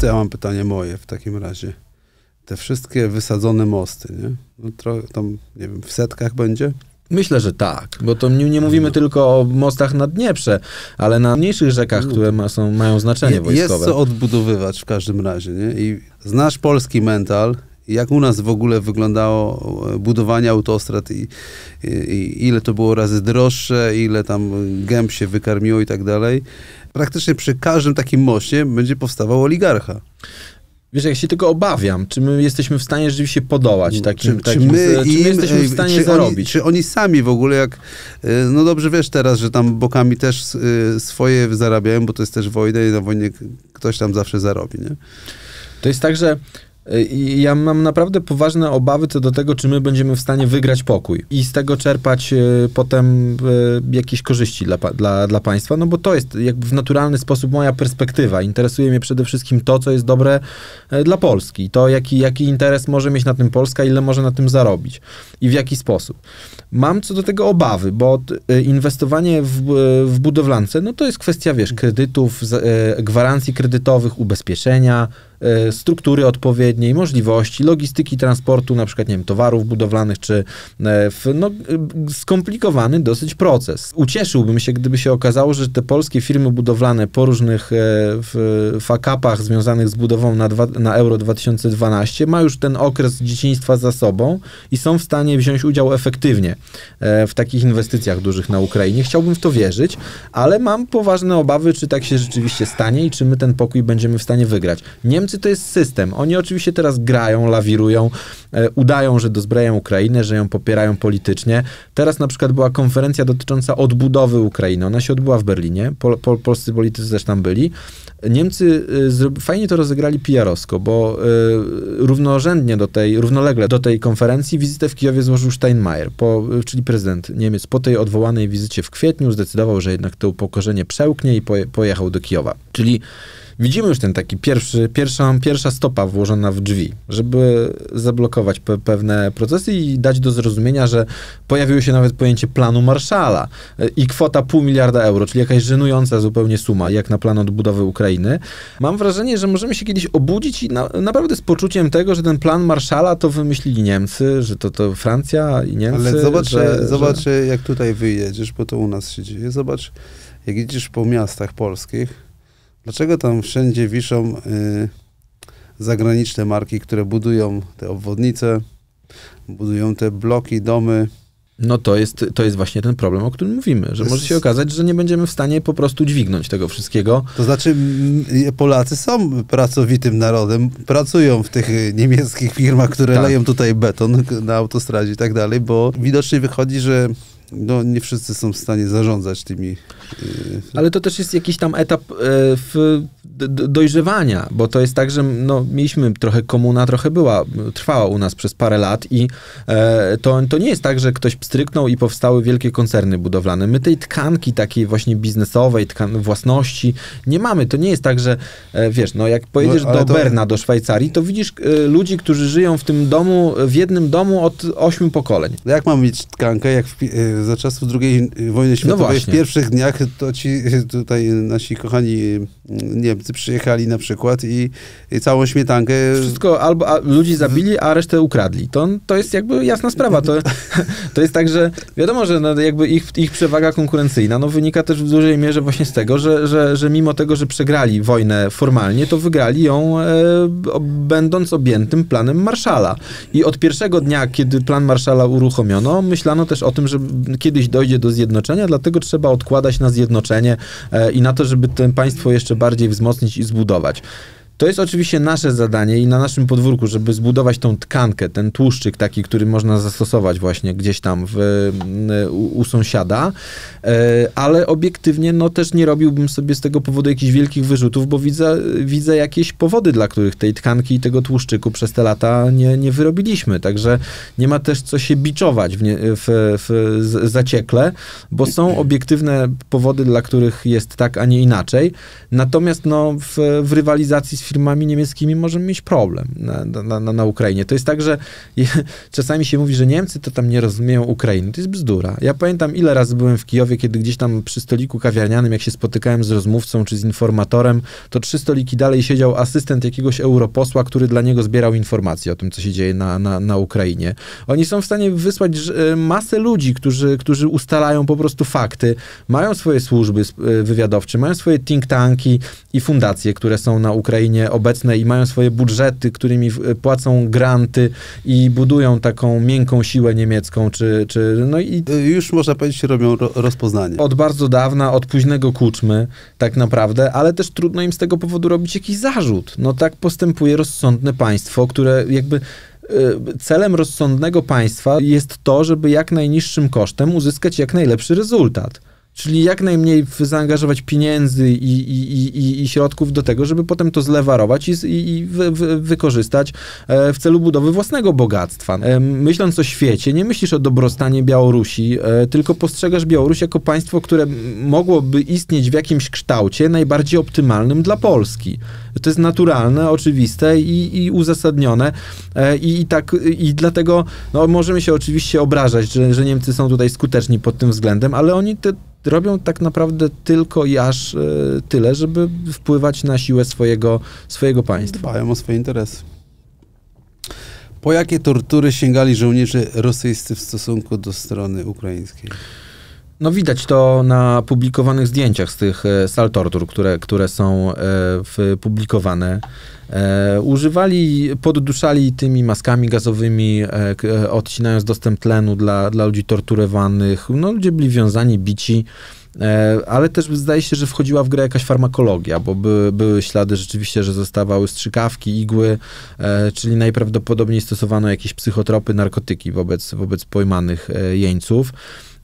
To ja mam pytanie moje w takim razie. Te wszystkie wysadzone mosty, nie? No tam, nie wiem, w setkach będzie? Myślę, że tak, bo to nie mówimy tylko o mostach na Dnieprze, ale na mniejszych rzekach, które mają znaczenie wojskowe. Jest co odbudowywać w każdym razie, nie? I znasz polski mental, jak u nas w ogóle wyglądało budowanie autostrad i ile to było razy droższe, ile tam gęb się wykarmiło i tak dalej. Praktycznie przy każdym takim moście będzie powstawał oligarcha. Wiesz, jak się tego obawiam, czy my jesteśmy w stanie rzeczywiście podołać takim... Czy my jesteśmy w stanie zarobić? Czy oni sami w ogóle jak... No dobrze, wiesz teraz, że tam bokami też swoje zarabiają, bo to jest też wojna i na wojnie ktoś tam zawsze zarobi, nie? To jest tak, że ja mam naprawdę poważne obawy co do tego, czy my będziemy w stanie wygrać pokój i z tego czerpać potem jakieś korzyści dla państwa, no bo to jest jakby w naturalny sposób moja perspektywa. Interesuje mnie przede wszystkim to, co jest dobre dla Polski. To, jaki interes może mieć na tym Polska, ile może na tym zarobić i w jaki sposób. Mam co do tego obawy, bo inwestowanie w budowlance, no to jest kwestia, wiesz, kredytów, gwarancji kredytowych, ubezpieczenia, struktury odpowiedniej, możliwości, logistyki transportu, na przykład, nie wiem, towarów budowlanych, czy skomplikowany dosyć proces. Ucieszyłbym się, gdyby się okazało, że te polskie firmy budowlane po różnych fuck-upach związanych z budową na Euro 2012 ma już ten okres dzieciństwa za sobą i są w stanie wziąć udział efektywnie w takich inwestycjach dużych na Ukrainie. Chciałbym w to wierzyć, ale mam poważne obawy, czy tak się rzeczywiście stanie i czy my ten pokój będziemy w stanie wygrać. Niemcy to jest system. Oni oczywiście teraz grają, lawirują, udają, że dozbrajają Ukrainę, że ją popierają politycznie. Teraz na przykład była konferencja dotycząca odbudowy Ukrainy. Ona się odbyła w Berlinie. Polscy politycy też tam byli. Niemcy fajnie to rozegrali PR-owsko, bo równolegle do tej konferencji wizytę w Kijowie złożył Steinmeier, czyli prezydent Niemiec. Po tej odwołanej wizycie w kwietniu zdecydował, że jednak to upokorzenie przełknie i pojechał do Kijowa. Czyli widzimy już ten taki pierwsza stopa włożona w drzwi, żeby zablokować pewne procesy i dać do zrozumienia, że pojawiło się nawet pojęcie planu Marshalla i kwota 0,5 miliarda euro, czyli jakaś żenująca zupełnie suma, jak na plan odbudowy Ukrainy. Mam wrażenie, że możemy się kiedyś obudzić i naprawdę z poczuciem tego, że ten plan Marshalla to wymyślili Niemcy, że to Francja i Niemcy. Ale zobacz jak tutaj wyjedziesz, bo to u nas się dzieje. Zobacz, jak jedziesz po miastach polskich, dlaczego tam wszędzie wiszą zagraniczne marki, które budują te obwodnice, budują te bloki, domy? No to jest właśnie ten problem, o którym mówimy, że może się okazać, że nie będziemy w stanie po prostu dźwignąć tego wszystkiego. To znaczy Polacy są pracowitym narodem, pracują w tych niemieckich firmach, które leją tutaj beton na autostradzie i tak dalej, bo widocznie wychodzi, że nie wszyscy są w stanie zarządzać tymi... Ale to też jest jakiś tam etap dojrzewania, bo to jest tak, że mieliśmy trochę komuna, trwała u nas przez parę lat i to nie jest tak, że ktoś pstryknął i powstały wielkie koncerny budowlane. My tej tkanki takiej właśnie biznesowej, własności nie mamy. To nie jest tak, że wiesz, jak pojedziesz do Berna, do Szwajcarii, to widzisz ludzi, którzy żyją w jednym domu od 8 pokoleń. Jak mam mieć tkankę, jak za czasów II wojny światowej w pierwszych dniach to ci tutaj nasi kochani Niemcy przyjechali na przykład i całą śmietankę... Wszystko albo ludzi zabili, a resztę ukradli. To jest jakby jasna sprawa. To jest tak, że wiadomo, że jakby ich przewaga konkurencyjna wynika też w dużej mierze właśnie z tego, że mimo tego, że przegrali wojnę formalnie, to wygrali ją będąc objętym planem Marshalla. I od pierwszego dnia, kiedy plan Marshalla uruchomiono, myślano też o tym, że kiedyś dojdzie do zjednoczenia, dlatego trzeba odkładać na zjednoczenie i na to, żeby to państwo jeszcze bardziej wzmocnić i zbudować. To jest oczywiście nasze zadanie i na naszym podwórku, żeby zbudować tą tkankę, ten tłuszczyk taki, który można zastosować właśnie gdzieś tam u sąsiada, ale obiektywnie też nie robiłbym sobie z tego powodu jakichś wielkich wyrzutów, bo widzę jakieś powody, dla których tej tkanki i tego tłuszczyku przez te lata nie wyrobiliśmy. Także nie ma też co się biczować zaciekle, bo są obiektywne powody, dla których jest tak, a nie inaczej. Natomiast w rywalizacji z z firmami niemieckimi możemy mieć problem na Ukrainie. To jest tak, że czasami się mówi, że Niemcy to tam nie rozumieją Ukrainy. To jest bzdura. Ja pamiętam, ile razy byłem w Kijowie, kiedy gdzieś tam przy stoliku kawiarnianym, jak się spotykałem z rozmówcą czy z informatorem, to 3 stoliki dalej siedział asystent jakiegoś europosła, który dla niego zbierał informacje o tym, co się dzieje na Ukrainie. Oni są w stanie wysłać masę ludzi, którzy ustalają po prostu fakty, mają swoje służby wywiadowcze, mają swoje think tanki i fundacje, które są na Ukrainie obecne i mają swoje budżety, którymi płacą granty i budują taką miękką siłę niemiecką, no i już można powiedzieć, robią rozpoznanie. Od bardzo dawna, od późnego Kuczmy, tak naprawdę, ale też trudno im z tego powodu robić jakiś zarzut. No tak postępuje rozsądne państwo, które jakby celem rozsądnego państwa jest to, żeby jak najniższym kosztem uzyskać jak najlepszy rezultat. Czyli jak najmniej zaangażować pieniędzy i środków do tego, żeby potem to zlewarować i wykorzystać w celu budowy własnego bogactwa. Myśląc o świecie, nie myślisz o dobrostanie Białorusi, tylko postrzegasz Białoruś jako państwo, które mogłoby istnieć w jakimś kształcie najbardziej optymalnym dla Polski. To jest naturalne, oczywiste i uzasadnione. I dlatego no, możemy się oczywiście obrażać, że Niemcy są tutaj skuteczni pod tym względem, ale oni robią tak naprawdę tylko i aż tyle, żeby wpływać na siłę swojego państwa. Dbają o swoje interesy. Po jakie tortury sięgali żołnierze rosyjscy w stosunku do strony ukraińskiej? No widać to na publikowanych zdjęciach z tych sal tortur, które są publikowane. Podduszali tymi maskami gazowymi, odcinając dostęp tlenu dla ludzi torturowanych. No, ludzie byli wiązani, bici, ale też zdaje się, że wchodziła w grę jakaś farmakologia, bo były ślady rzeczywiście, że zostawały strzykawki, igły, czyli najprawdopodobniej stosowano jakieś psychotropy, narkotyki wobec pojmanych jeńców.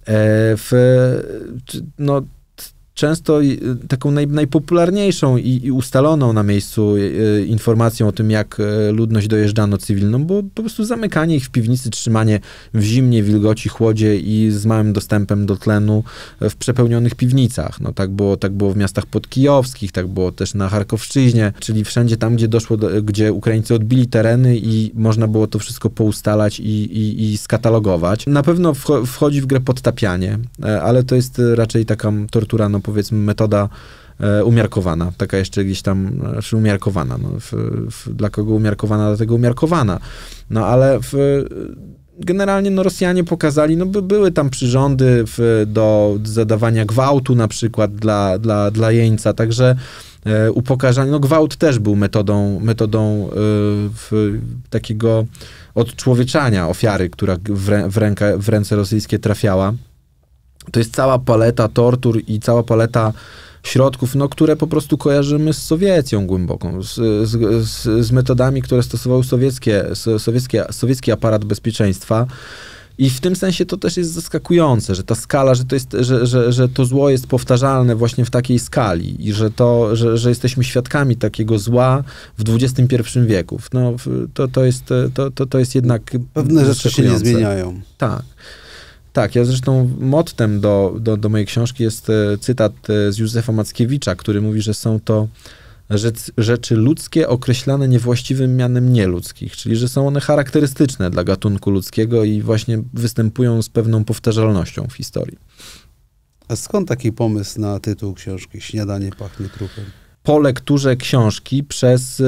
Często taką najpopularniejszą i ustaloną na miejscu informacją o tym, jak ludność dojeżdżano cywilną, było po prostu zamykanie ich w piwnicy, trzymanie w zimnie, wilgoci, chłodzie i z małym dostępem do tlenu w przepełnionych piwnicach. No, tak było w miastach podkijowskich, tak było też na Charkowszczyźnie, czyli wszędzie tam, gdzie Ukraińcy odbili tereny i można było to wszystko poustalać i skatalogować. Na pewno wchodzi w grę podtapianie, ale to jest raczej taka tortura, no powiedzmy, metoda umiarkowana, taka jeszcze gdzieś tam, umiarkowana, no, dla kogo umiarkowana, dlatego umiarkowana. No ale generalnie no, Rosjanie pokazali, no były tam przyrządy do zadawania gwałtu na przykład dla jeńca, także upokarzanie, no gwałt też był metodą takiego odczłowieczania ofiary, która w ręce rosyjskie trafiała. To jest cała paleta tortur i cała paleta środków, no, które po prostu kojarzymy z Sowiecją głęboką, z metodami, które stosował sowiecki aparat bezpieczeństwa. I w tym sensie to też jest zaskakujące, że ta skala, że to zło jest powtarzalne właśnie w takiej skali i że jesteśmy świadkami takiego zła w XXI wieku. No, to jest jednak pewne rzeczy się nie zmieniają. Tak, ja zresztą mottem do mojej książki jest cytat z Józefa Mackiewicza, który mówi, że są to rzeczy ludzkie określane niewłaściwym mianem nieludzkich, czyli że są one charakterystyczne dla gatunku ludzkiego i właśnie występują z pewną powtarzalnością w historii. A skąd taki pomysł na tytuł książki Śniadanie pachnie trupem? Po lekturze książki przez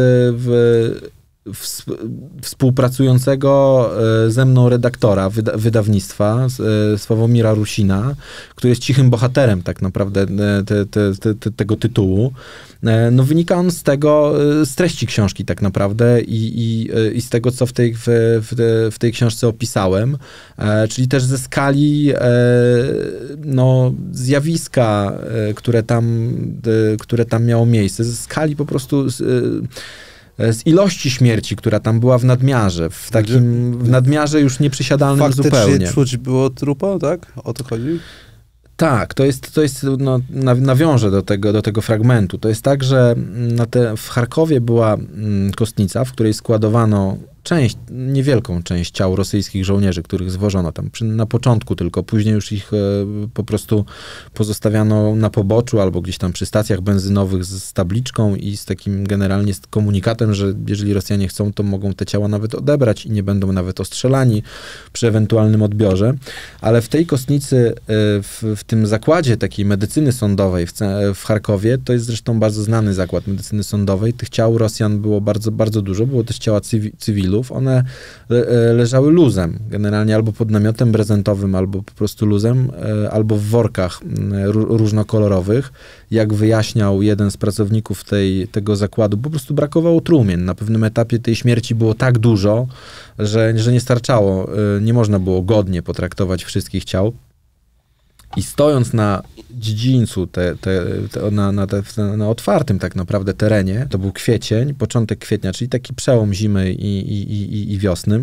współpracującego ze mną redaktora wydawnictwa, Sławomira Rusina, który jest cichym bohaterem tak naprawdę tego tytułu. No wynika on z treści książki tak naprawdę i z tego, co w tej książce opisałem, czyli też ze skali no, zjawiska, które tam miało miejsce, ze skali po prostu z ilości śmierci, która tam była w nadmiarze, w nadmiarze już nieprzysiadalnym zupełnie. Faktycznie czuć było trupa, tak? O to chodzi? Tak, to jest no, nawiążę do tego fragmentu. To jest tak, że w Charkowie była kostnica, w której składowano niewielką część ciał rosyjskich żołnierzy, których zwożono tam na początku tylko, później już ich po prostu pozostawiano na poboczu albo gdzieś tam przy stacjach benzynowych z tabliczką i z takim generalnie z komunikatem, że jeżeli Rosjanie chcą, to mogą te ciała nawet odebrać i nie będą nawet ostrzelani przy ewentualnym odbiorze. Ale w tej kostnicy, w tym zakładzie takiej medycyny sądowej w Charkowie, to jest zresztą bardzo znany zakład medycyny sądowej, tych ciał Rosjan było bardzo, bardzo dużo, było też ciała cywilów, one leżały luzem, generalnie albo pod namiotem brezentowym, albo po prostu luzem, albo w workach różnokolorowych. Jak wyjaśniał jeden z pracowników tego zakładu, po prostu brakowało trumien. Na pewnym etapie tej śmierci było tak dużo, że nie starczało, nie można było godnie potraktować wszystkich ciał. I stojąc na dziedzińcu, na otwartym tak naprawdę terenie, to był kwiecień, początek kwietnia, czyli taki przełom zimy i wiosny.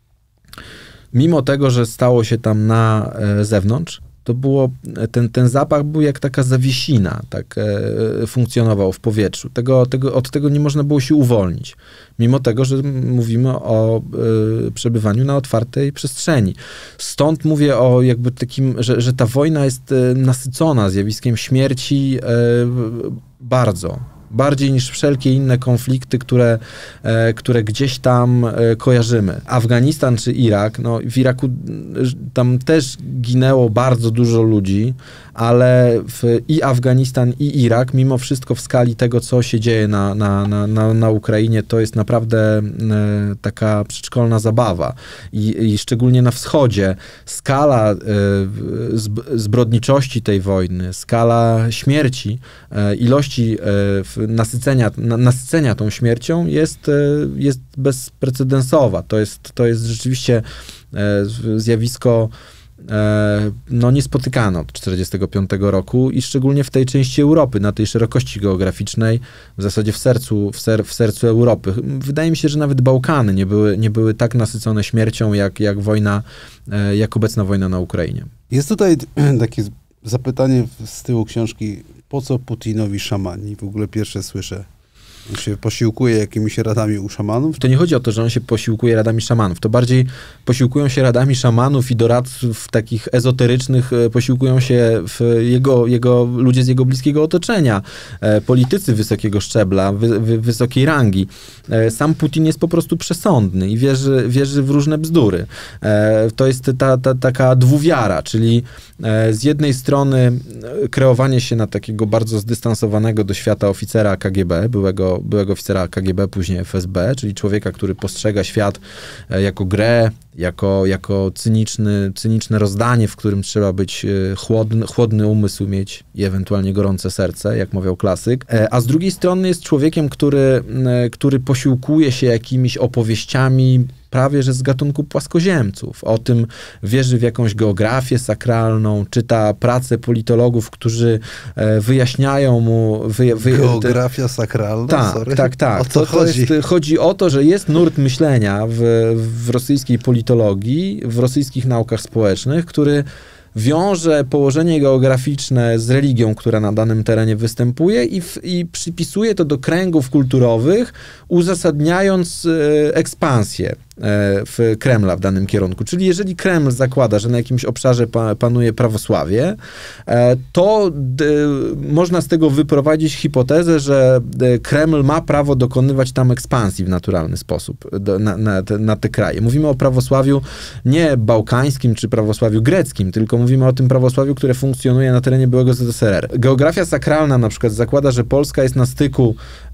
Mimo tego, że stało się tam na zewnątrz, to było, ten zapach był jak taka zawiesina, tak funkcjonował w powietrzu. Od tego nie można było się uwolnić. Mimo tego, że mówimy o przebywaniu na otwartej przestrzeni. Stąd mówię o jakby takim, że ta wojna jest nasycona zjawiskiem śmierci bardzo. Bardziej niż wszelkie inne konflikty, które gdzieś tam kojarzymy. Afganistan czy Irak, no w Iraku tam też ginęło bardzo dużo ludzi, ale i Afganistan, i Irak, mimo wszystko w skali tego, co się dzieje na Ukrainie, to jest naprawdę taka przedszkolna zabawa. I szczególnie na wschodzie skala zbrodniczości tej wojny, skala śmierci, ilości nasycenia tą śmiercią jest bezprecedensowa. To jest rzeczywiście zjawisko niespotykane od 1945 roku i szczególnie w tej części Europy, na tej szerokości geograficznej, w zasadzie w sercu Europy. Wydaje mi się, że nawet Bałkany nie były tak nasycone śmiercią, jak obecna wojna na Ukrainie. Jest tutaj takie zapytanie z tyłu książki, po co Putinowi szamani? W ogóle pierwsze słyszę. On się posiłkuje jakimiś radami u szamanów? To nie chodzi o to, że on się posiłkuje radami szamanów. To bardziej posiłkują się radami szamanów i doradców takich ezoterycznych, posiłkują się jego ludzie z jego bliskiego otoczenia, politycy wysokiego szczebla, wysokiej rangi. Sam Putin jest po prostu przesądny i wierzy w różne bzdury. To jest taka dwuwiara, czyli z jednej strony kreowanie się na takiego bardzo zdystansowanego do świata oficera KGB, byłego oficera KGB, później FSB, czyli człowieka, który postrzega świat jako grę, jako cyniczne rozdanie, w którym trzeba być chłodny umysł mieć i ewentualnie gorące serce, jak mawiał klasyk. A z drugiej strony jest człowiekiem, który posiłkuje się jakimiś opowieściami prawie że z gatunku płaskoziemców. O tym wierzy w jakąś geografię sakralną, czyta pracę politologów, którzy wyjaśniają mu... Geografia sakralna? Tak. O co chodzi? Chodzi o to, że jest nurt myślenia w rosyjskiej politologii, w rosyjskich naukach społecznych, który wiąże położenie geograficzne z religią, która na danym terenie występuje i przypisuje to do kręgów kulturowych, uzasadniając ekspansję w Kremla w danym kierunku. Czyli jeżeli Kreml zakłada, że na jakimś obszarze panuje prawosławie, to można z tego wyprowadzić hipotezę, że Kreml ma prawo dokonywać tam ekspansji w naturalny sposób na te kraje. Mówimy o prawosławiu nie bałkańskim czy prawosławiu greckim, tylko mówimy o tym prawosławiu, które funkcjonuje na terenie byłego ZSRR. Geografia sakralna na przykład zakłada, że Polska jest na styku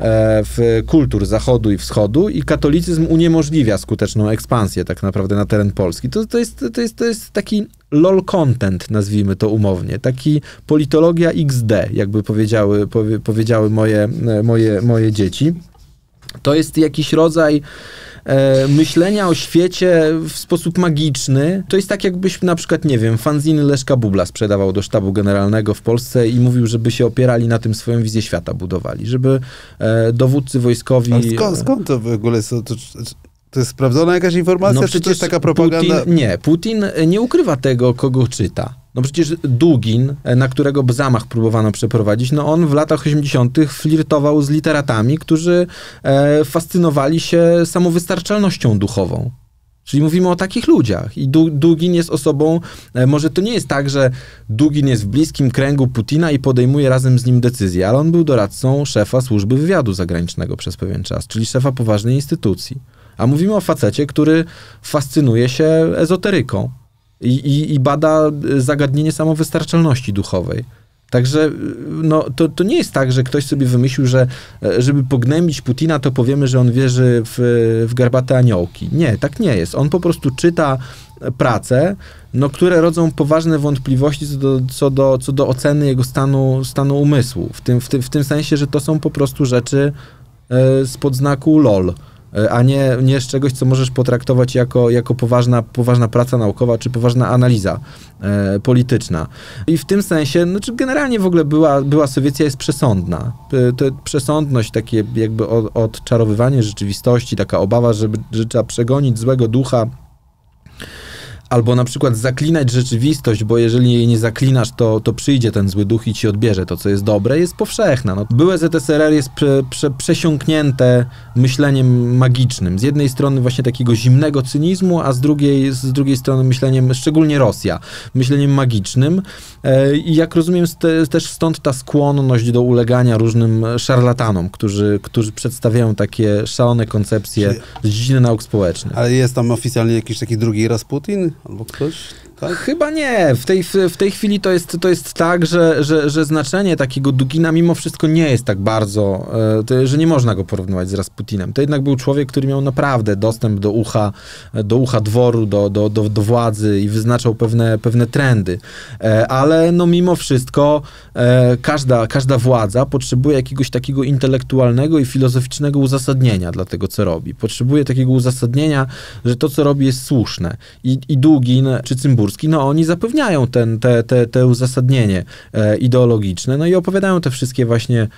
kultur zachodu i wschodu i katolicyzm uniemożliwia skuteczną ekspansję tak naprawdę na teren Polski. To jest taki lol content, nazwijmy to umownie. Taki politologia XD, jakby powiedziały moje dzieci. To jest jakiś rodzaj myślenia o świecie w sposób magiczny. To jest tak, jakbyś na przykład, nie wiem, fanziny Leszka Bubla sprzedawał do sztabu generalnego w Polsce i mówił, żeby się opierali na tym, swoją wizję świata budowali. Żeby dowódcy wojskowi... A skąd to w ogóle jest? To jest sprawdzona jakaś informacja, czy to jest taka propaganda? Putin nie ukrywa tego, kogo czyta. No przecież Dugin, na którego zamach próbowano przeprowadzić, no on w latach 80. flirtował z literatami, którzy fascynowali się samowystarczalnością duchową. Czyli mówimy o takich ludziach. I Dugin jest osobą, może to nie jest tak, że Dugin jest w bliskim kręgu Putina i podejmuje razem z nim decyzje, ale on był doradcą szefa służby wywiadu zagranicznego przez pewien czas, czyli szefa poważnej instytucji. A mówimy o facecie, który fascynuje się ezoteryką i bada zagadnienie samowystarczalności duchowej. Także no, to nie jest tak, że ktoś sobie wymyślił, że żeby pognębić Putina, to powiemy, że on wierzy w garbate aniołki. Nie, tak nie jest. On po prostu czyta prace, no, które rodzą poważne wątpliwości co do oceny jego stanu umysłu. W tym sensie, że to są po prostu rzeczy spod znaku LOL, a nie z czegoś, co możesz potraktować jako poważna praca naukowa, czy poważna analiza polityczna. I w tym sensie, znaczy generalnie w ogóle była Sowiecja jest przesądna. Przesądność, takie jakby odczarowywanie rzeczywistości, taka obawa, że trzeba przegonić złego ducha, albo na przykład zaklinać rzeczywistość, bo jeżeli jej nie zaklinasz, to przyjdzie ten zły duch i ci odbierze to, co jest dobre, jest powszechna. No, byłe ZSRR jest przesiąknięte myśleniem magicznym. Z jednej strony właśnie takiego zimnego cynizmu, a z drugiej strony myśleniem, szczególnie Rosja, myśleniem magicznym. I jak rozumiem, też stąd ta skłonność do ulegania różnym szarlatanom, którzy przedstawiają takie szalone koncepcje z dziedziny nauk społecznych. Ale jest tam oficjalnie jakiś taki drugi Rasputin? Albo ktoś? Tak? Chyba nie. W tej chwili to jest tak, że znaczenie takiego Dugina mimo wszystko nie jest tak bardzo, że nie można go porównywać z Rasputinem. To jednak był człowiek, który miał naprawdę dostęp do ucha dworu, do władzy i wyznaczał pewne trendy. Ale no mimo wszystko każda władza potrzebuje jakiegoś takiego intelektualnego i filozoficznego uzasadnienia dla tego, co robi. Potrzebuje takiego uzasadnienia, że to, co robi, jest słuszne. I Dugin czy Cymburski, no oni zapewniają te uzasadnienie ideologiczne, no i opowiadają te wszystkie właśnie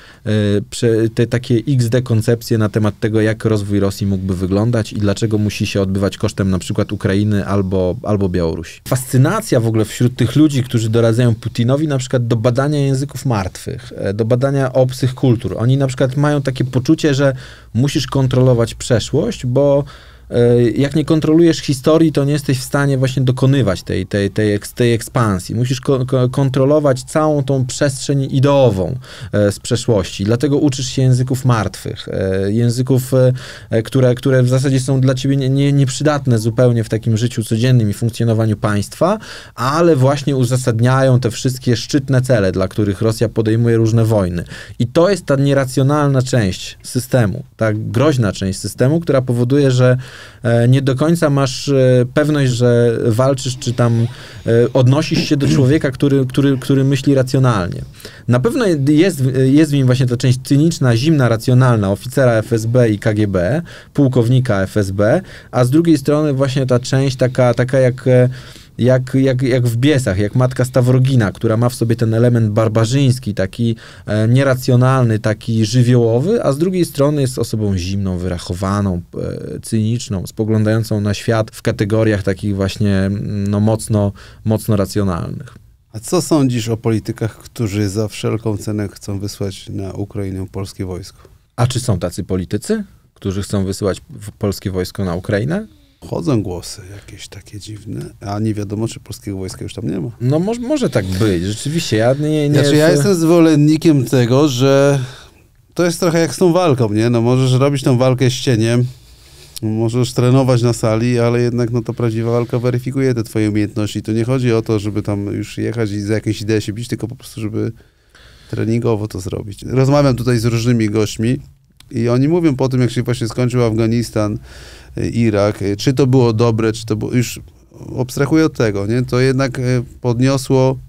te takie XD koncepcje na temat tego, jak rozwój Rosji mógłby wyglądać i dlaczego musi się odbywać kosztem na przykład Ukrainy albo Białorusi. Fascynacja w ogóle wśród tych ludzi, którzy doradzają Putinowi na przykład do badania języków martwych, do badania obcych kultur. Oni na przykład mają takie poczucie, że musisz kontrolować przeszłość, bo jak nie kontrolujesz historii, to nie jesteś w stanie właśnie dokonywać tej ekspansji. Musisz kontrolować całą tą przestrzeń ideową z przeszłości. Dlatego uczysz się języków martwych. Języków, które w zasadzie są dla ciebie nieprzydatne zupełnie w takim życiu codziennym i funkcjonowaniu państwa, ale właśnie uzasadniają te wszystkie szczytne cele, dla których Rosja podejmuje różne wojny. I to jest ta nieracjonalna część systemu, ta groźna część systemu, która powoduje, że nie do końca masz pewność, że walczysz, czy tam odnosisz się do człowieka, który myśli racjonalnie. Na pewno jest w nim właśnie ta część cyniczna, zimna, racjonalna oficera FSB i KGB, pułkownika FSB, a z drugiej strony właśnie ta część taka jak w Biesach, jak matka Stawrogina, która ma w sobie ten element barbarzyński, taki nieracjonalny, taki żywiołowy, a z drugiej strony jest osobą zimną, wyrachowaną, cyniczną, spoglądającą na świat w kategoriach takich właśnie no, mocno racjonalnych. A co sądzisz o politykach, którzy za wszelką cenę chcą wysłać na Ukrainę polskie wojsko? A czy są tacy politycy, którzy chcą wysyłać polskie wojsko na Ukrainę? Chodzą głosy jakieś takie dziwne, a nie wiadomo, czy polskiego wojska już tam nie ma. No może tak być, rzeczywiście. Ja jestem zwolennikiem tego, że to jest trochę jak z tą walką, nie? No możesz robić tą walkę z cieniem, możesz trenować na sali, ale jednak no to prawdziwa walka weryfikuje te twoje umiejętności. To nie chodzi o to, żeby tam już jechać i za jakieś idee się bić, tylko po prostu, żeby treningowo to zrobić. Rozmawiam tutaj z różnymi gośćmi i oni mówią po tym, jak się właśnie skończył Afganistan, Irak, czy to było dobre, czy to było, już abstrahuję od tego, nie? To jednak podniosło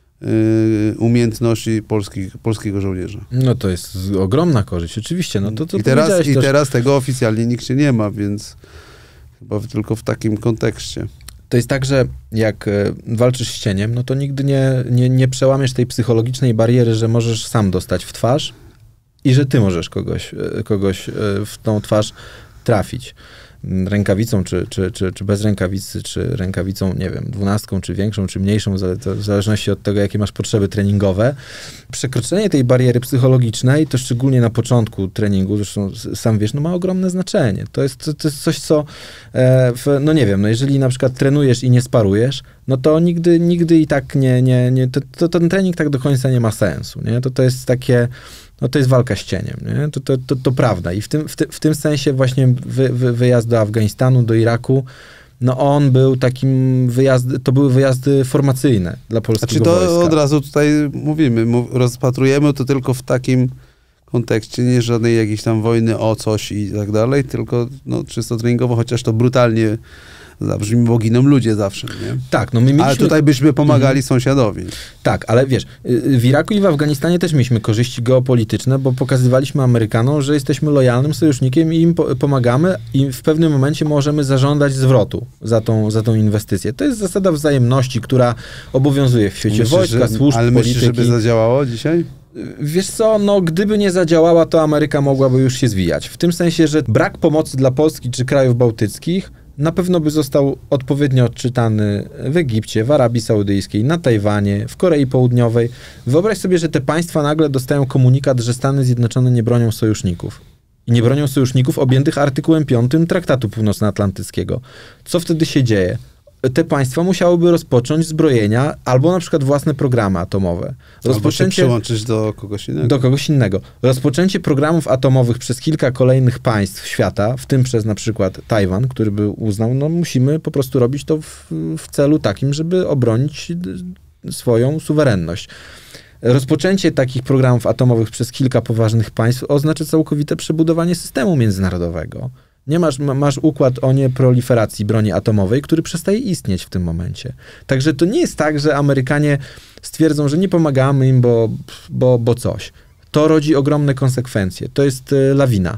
umiejętności polskiego żołnierza. No to jest ogromna korzyść, oczywiście. No to teraz tego oficjalnie nikt się nie ma, więc chyba tylko w takim kontekście. To jest tak, że jak walczysz z cieniem, no to nigdy nie przełamiesz tej psychologicznej bariery, że możesz sam dostać w twarz i że ty możesz kogoś w tą twarz trafić. rękawicą, czy bez rękawicy, czy rękawicą, nie wiem, 12, czy większą, czy mniejszą, w zależności od tego, jakie masz potrzeby treningowe. Przekroczenie tej bariery psychologicznej, to szczególnie na początku treningu, zresztą sam wiesz, no ma ogromne znaczenie. To jest coś, co, no nie wiem, no jeżeli na przykład trenujesz i nie sparujesz, no to nigdy i tak to ten trening tak do końca nie ma sensu, nie? To jest takie, no to jest walka z cieniem, nie? To prawda. I w tym sensie właśnie wyjazd do Afganistanu, do Iraku, no on był takim to były wyjazdy formacyjne dla polskiego wojska. Znaczy to od razu tutaj mówimy, rozpatrujemy to tylko w takim kontekście, nie żadnej jakiejś tam wojny o coś i tak dalej, tylko no, czysto treningowo, chociaż to brutalnie zabrzmi, bo giną ludzie zawsze, nie? Tak, no my mieliśmy... Ale tutaj byśmy pomagali sąsiadowi. Tak, ale wiesz, w Iraku i w Afganistanie też mieliśmy korzyści geopolityczne, bo pokazywaliśmy Amerykanom, że jesteśmy lojalnym sojusznikiem i im pomagamy i w pewnym momencie możemy zażądać zwrotu za tą inwestycję. To jest zasada wzajemności, która obowiązuje w świecie wojska, służb, ale polityki. myślisz, żeby zadziałało dzisiaj? Wiesz co, no gdyby nie zadziałała, to Ameryka mogłaby już się zwijać. W tym sensie, że brak pomocy dla Polski czy krajów bałtyckich na pewno by został odpowiednio odczytany w Egipcie, w Arabii Saudyjskiej, na Tajwanie, w Korei Południowej. Wyobraź sobie, że te państwa nagle dostają komunikat, że Stany Zjednoczone nie bronią sojuszników. I nie bronią sojuszników objętych artykułem 5 Traktatu Północnoatlantyckiego. Co wtedy się dzieje? Te państwa musiałyby rozpocząć zbrojenia albo na przykład własne programy atomowe. Albo się przyłączyć do kogoś innego. Do kogoś innego. Rozpoczęcie programów atomowych przez kilka kolejnych państw świata, w tym przez na przykład Tajwan, który by uznał, no musimy po prostu robić to w celu takim, żeby obronić swoją suwerenność. Rozpoczęcie takich programów atomowych przez kilka poważnych państw oznacza całkowite przebudowanie systemu międzynarodowego. Nie masz układ o nieproliferacji broni atomowej, który przestaje istnieć w tym momencie. Także to nie jest tak, że Amerykanie stwierdzą, że nie pomagamy im, bo coś. To rodzi ogromne konsekwencje. To jest lawina.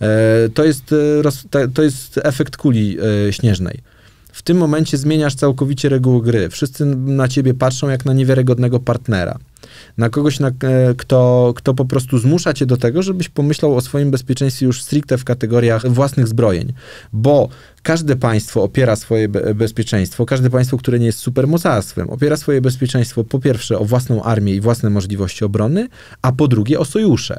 To jest efekt kuli śnieżnej. W tym momencie zmieniasz całkowicie reguły gry. Wszyscy na ciebie patrzą jak na niewiarygodnego partnera. Na kogoś, kto po prostu zmusza cię do tego, żebyś pomyślał o swoim bezpieczeństwie już stricte w kategoriach własnych zbrojeń. Bo każde państwo opiera swoje bezpieczeństwo, każde państwo, które nie jest supermocarstwem, opiera swoje bezpieczeństwo po pierwsze o własną armię i własne możliwości obrony, a po drugie o sojusze.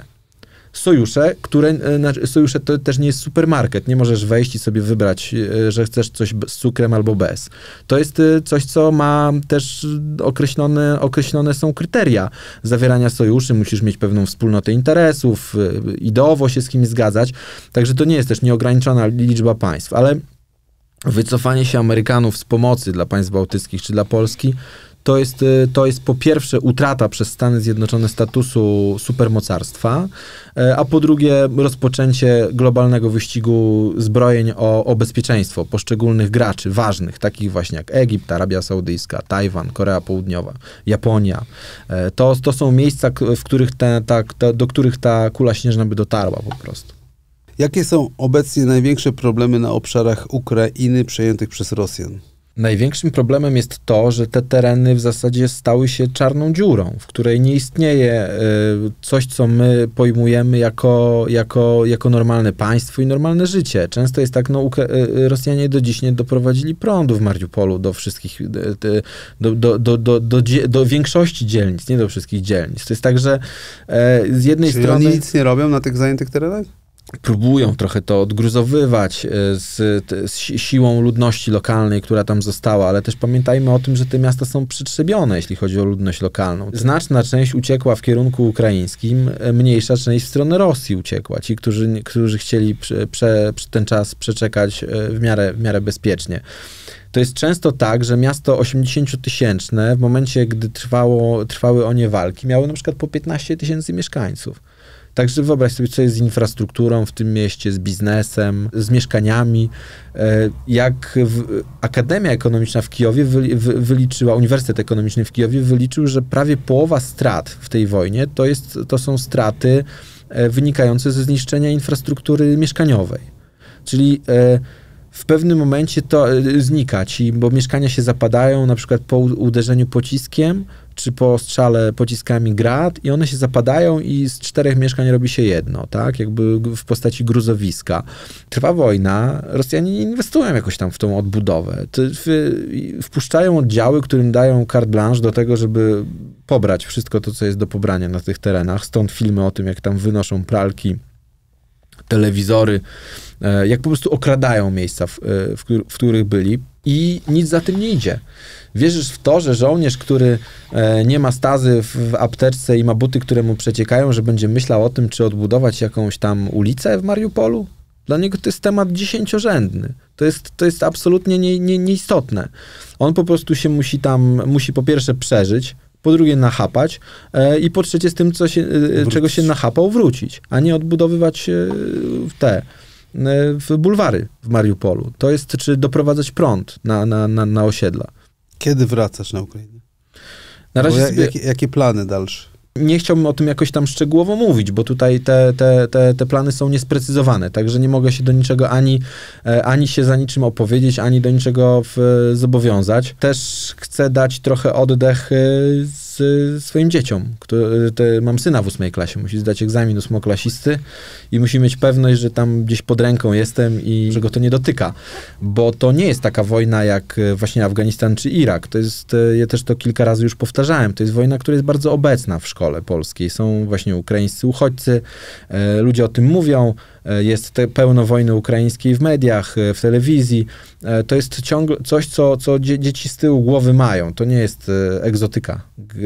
Sojusze to też nie jest supermarket. Nie możesz wejść i sobie wybrać, że chcesz coś z cukrem albo bez. To jest coś, co ma też określone są kryteria zawierania sojuszy. Musisz mieć pewną wspólnotę interesów, ideowo się z kimś zgadzać. Także to nie jest też nieograniczona liczba państw. Ale wycofanie się Amerykanów z pomocy dla państw bałtyckich czy dla Polski to jest po pierwsze utrata przez Stany Zjednoczone statusu supermocarstwa, a po drugie rozpoczęcie globalnego wyścigu zbrojeń o bezpieczeństwo poszczególnych graczy ważnych, takich właśnie jak Egipt, Arabia Saudyjska, Tajwan, Korea Południowa, Japonia. To są miejsca, do których ta kula śnieżna by dotarła po prostu. Jakie są obecnie największe problemy na obszarach Ukrainy przejętych przez Rosjan? Największym problemem jest to, że te tereny w zasadzie stały się czarną dziurą, w której nie istnieje coś, co my pojmujemy jako normalne państwo i normalne życie. Często jest tak, Rosjanie do dziś nie doprowadzili prądu w Mariupolu do wszystkich, do większości dzielnic, nie do wszystkich dzielnic. To jest tak, że z jednej Czyli strony... oni nic nie robią na tych zajętych terenach? Próbują trochę to odgruzowywać z siłą ludności lokalnej, która tam została, ale też pamiętajmy o tym, że te miasta są przytrzebione, jeśli chodzi o ludność lokalną. Znaczna część uciekła w kierunku ukraińskim, mniejsza część w stronę Rosji uciekła. Ci, którzy chcieli ten czas przeczekać w miarę bezpiecznie. To jest często tak, że miasto 80-tysięczne w momencie, gdy trwały o nie walki, miało na przykład po 15 000 mieszkańców. Także wyobraź sobie, co jest z infrastrukturą w tym mieście, z biznesem, z mieszkaniami. Jak Akademia Ekonomiczna w Kijowie wyliczyła, Uniwersytet Ekonomiczny w Kijowie wyliczył, że prawie połowa strat w tej wojnie to są straty wynikające ze zniszczenia infrastruktury mieszkaniowej. Czyli w pewnym momencie to znika ci, bo mieszkania się zapadają, na przykład po uderzeniu pociskiem, czy po strzale pociskami grat i one się zapadają i z 4 mieszkań robi się jedno, tak? Jakby w postaci gruzowiska. Trwa wojna, Rosjanie nie inwestują jakoś tam w tą odbudowę. Wpuszczają oddziały, którym dają carte blanche do tego, żeby pobrać wszystko to, co jest do pobrania na tych terenach. Stąd filmy o tym, jak tam wynoszą pralki, telewizory, jak po prostu okradają miejsca, w których byli i nic za tym nie idzie. Wierzysz w to, że żołnierz, który nie ma stazy w apteczce i ma buty, które mu przeciekają, że będzie myślał o tym, czy odbudować jakąś tam ulicę w Mariupolu? Dla niego to jest temat 10-rzędny. To jest absolutnie nieistotne. On po prostu się musi po pierwsze przeżyć, po drugie nachapać i po trzecie z tym, czego się nachapał, wrócić, a nie odbudowywać w bulwary w Mariupolu. To jest, czy doprowadzać prąd na osiedla. Kiedy wracasz na Ukrainę? Na razie jakie plany dalsze? Nie chciałbym o tym jakoś tam szczegółowo mówić, bo tutaj te plany są niesprecyzowane, także nie mogę się do niczego ani się za niczym opowiedzieć, ani do niczego zobowiązać. Też chcę dać trochę oddech swoim dzieciom. Mam syna w 8 klasie, musi zdać egzamin 8-klasisty i musi mieć pewność, że tam gdzieś pod ręką jestem i że go to nie dotyka, bo to nie jest taka wojna jak właśnie Afganistan czy Irak. To jest, ja też to kilka razy już powtarzałem, to jest wojna, która jest bardzo obecna w szkole polskiej. Są właśnie ukraińscy uchodźcy, ludzie o tym mówią, jest pełno wojny ukraińskiej w mediach, w telewizji. To jest ciągle coś, co dzieci z tyłu głowy mają. To nie jest egzotyka,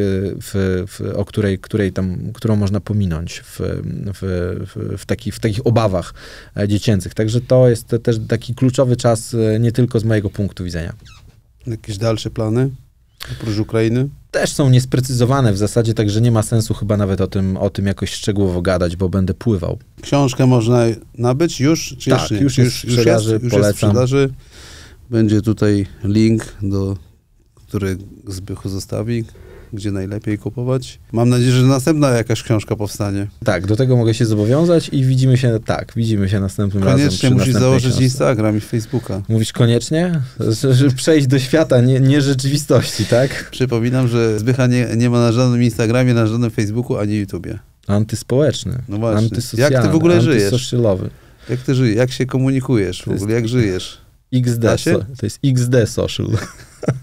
którą można pominąć w takich obawach dziecięcych. Także to jest też taki kluczowy czas nie tylko z mojego punktu widzenia. Jakieś dalsze plany oprócz Ukrainy? Też są niesprecyzowane w zasadzie, także nie ma sensu chyba nawet o tym jakoś szczegółowo gadać, bo będę pływał. Książkę można nabyć już? Czy tak, jeszcze? Już jest w sprzedaży, polecam. Jest w sprzedaży. Będzie tutaj link, który Zbychu zostawi, gdzie najlepiej kupować. Mam nadzieję, że następna jakaś książka powstanie. Tak, do tego mogę się zobowiązać i widzimy się następnym razem. Koniecznie musisz założyć Instagram i Facebooka. Mówisz koniecznie? Żeby przejść do świata, nie rzeczywistości, tak? Przypominam, że Zbycha nie ma na żadnym Instagramie, na żadnym Facebooku, ani YouTubie. Antyspołeczny, no właśnie. Antysocjalny, jak ty w ogóle żyjesz? Antysocialowy. Jak ty żyjesz? Jak się komunikujesz w ogóle? Jak żyjesz? XD, to jest XD social.